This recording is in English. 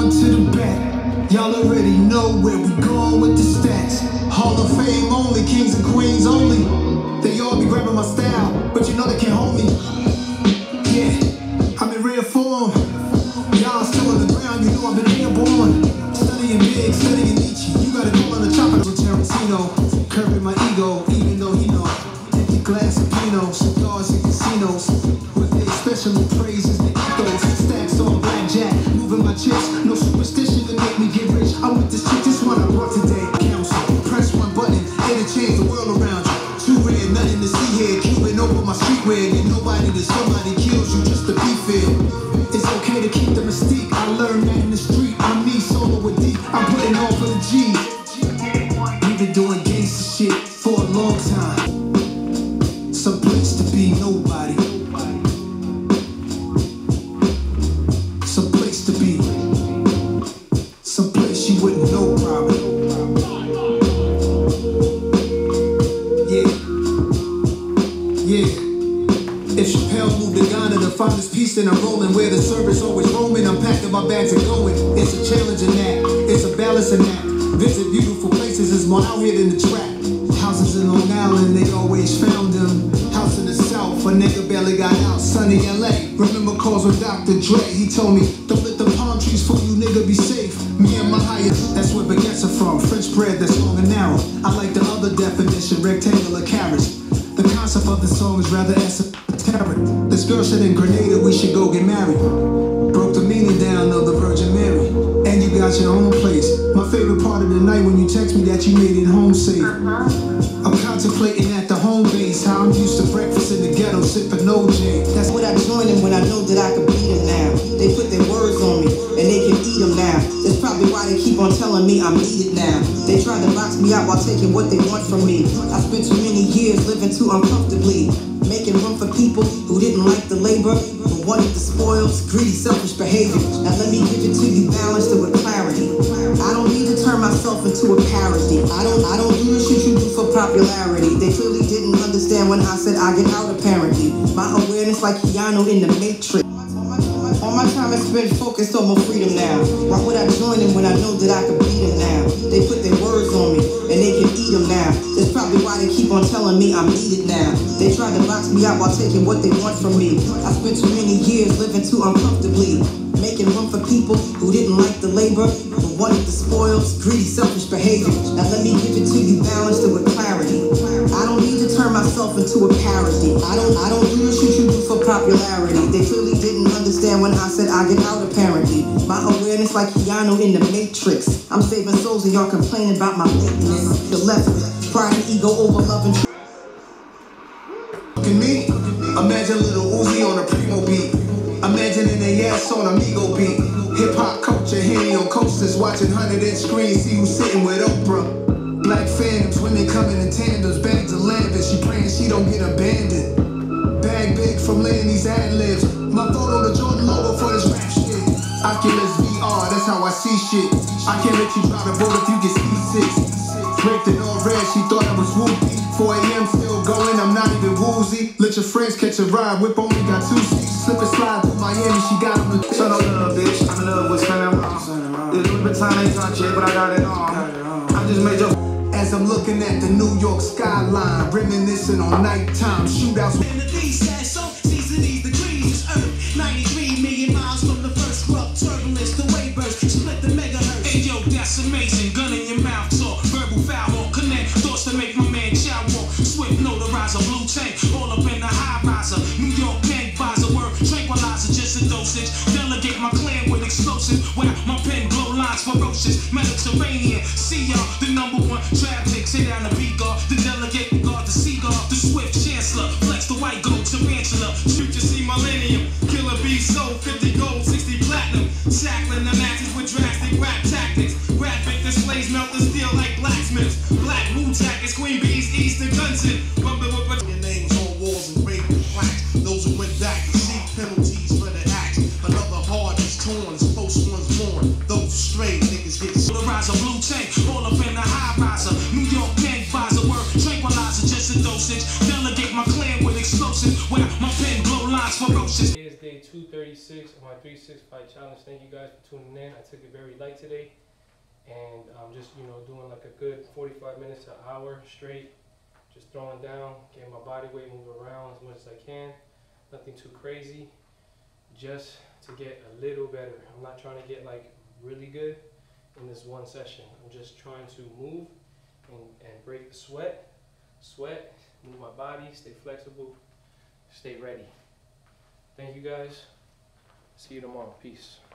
on to the back. Y'all already know where we going with the stats. Hall of Fame only, kings and queens only. They all be grabbing my style, but you know they can't hold me. Yeah, I'm in rare form. Y'all still on the ground, you know I've been airborne. Studying big, studying Nietzsche. You gotta go on the chopper with Tarantino. Curbing my ego, even though he know. Empty glass of Pinot, cigars and casinos. With their special praises, the ethos. Stacks on blackjack, moving my chips. No superstition to make me get rich. I'm with this chick, this one I brought today. Council, press one button, it'll change the world around you. Too rare, nothing to see here. Cubing over my streetwear. And nobody to somebody kills you just to be fair. It's okay to keep the mystique. I learned that in the street. I'm me, solo with deep. I'm putting on for the G. We've been doing gangsta shit for a long time. Some place to be nobody. Some place to be. Some place you wouldn't know probably. Yeah. If Chappelle moved to Ghana to find his peace, then I'm rolling where the service always roaming. I'm packing my bags and going. It's a challenging act. It's a balancing act. Visit beautiful places is more out here than the trap. Houses in Long Island, they always found them. House in the South, a nigga barely got out. Sunny LA, remember calls with Dr. Dre. He told me, don't let the palm trees fool you, nigga, be safe. Me and my highest, that's where baguettes are from. French bread that's long and narrow. I like the other definition, rectangular carrots. The concept of the song is rather esoteric. This girl said in Grenada we should go get married. Broke the meaning down of the Virgin Mary. And you got your own place. My favorite part of the night when you text me that you made it home safe. I'm contemplating at the home base how I'm used to breakfast in the ghetto sipping OJ. That's what I join in when I know that I can beat them now. They put their words on me and they can eat them now. That's probably why they keep on telling me I'm needed now. They try to box me out while taking what they want from me. I spent too many years living too uncomfortably, making room for people who didn't like the labor, who wanted the spoils, greedy, selfish behavior. Now let me give it to you balanced and with clarity. I don't need to turn myself into a parody. I don't do the shit you do for popularity. They clearly didn't understand when I said I get out apparently. My awareness like Keanu in the Matrix. All my time is spent focused on my freedom now. Why would I join them when I know that I can beat them now? They put their words on me and they can eat them now. That's probably why they keep on telling me I'm needed now. They try to box me out while taking what they want from me. I spent too many years living too uncomfortably, making room for people who didn't like the labor, who wanted the spoils, greedy, selfish behavior. Now let me give it to you balanced and with clarity. I don't need to turn myself into a parody. I don't do the shit you do for popularity. They clearly didn't understand when I said I get out apparently. My awareness like Keanu in the Matrix. I'm saving souls and y'all complaining about my lateness. The left, pride and ego over love and Look at me, imagine little Uzi on a Primo beat. Imagining they ass on a Migo beat. Hip-hop culture, Henny on coasters, watching 100-inch screens, see who's sitting with Oprah. Black phantoms, women coming in tandems, bags of lavish, she praying she don't get abandoned. Bag big from laying these ad-libs. My photo the Jordan logo for this rap shit. Oculus VR, that's how I see shit. I can't let you drive the boat if you get C6. Draped in all red, she thought I was whoopie. 4 a.m. still going, I'm not even woozy. Let your friends catch a ride, whip only got 2 seats. Slip and slide through Miami, she got on the So no love, bitch, I'm in love with spending wrong. This Louis Vuitton ain't touch it, but I got it on. I just made your as I'm looking at the New York skyline, reminiscing on nighttime shootouts. In the east, so season these degrees is Earth. 93 million miles from the first rough turbulence, the wave burst, split the megahertz. Hey yo, that's amazing. Gun in your mouth, talk, verbal foul on connect. Thoughts to make my man chow walk. Swift notarizer, blue tank, all up in the high riser. New York gang visor, word tranquilizer, just a dosage. Delegate my clan with explosive. Where my pen glow lines ferocious. Mediterranean, see y'all, the #1 traffic. Sit down the B-guard, the delegate guard, the seagull, the swift chancellor. Flex the white gold tarantula. Future see millennium. Killer B sold 50 gold, 60 platinum. Tackling the matches with drastic rap tactics. Graphic displays melt the steel like blacksmiths. Black Wu jackets, Queen Bees, Eastern guns in. Bumping with your names on walls and engraved with plaques. Those who went back to see penalties for the acts. Another heart is torn, post one's born. Those stray niggas get polarizer, blue tank, all up in the high riser. New York gang visor, word tranquilizer, just a dosage. Delegate my clan with explosives. Where my pen glow lines ferocious. Today is day 236 of my 365 challenge. Thank you guys for tuning in. I took it very light today, and I'm just, doing like a good 45 minutes to an hour straight, just throwing down, getting my body weight, move around as much as I can. Nothing too crazy, just to get a little better. I'm not trying to get like really good in this one session. I'm just trying to move and break the sweat, move my body, stay flexible, stay ready. Thank you guys. See you tomorrow. Peace.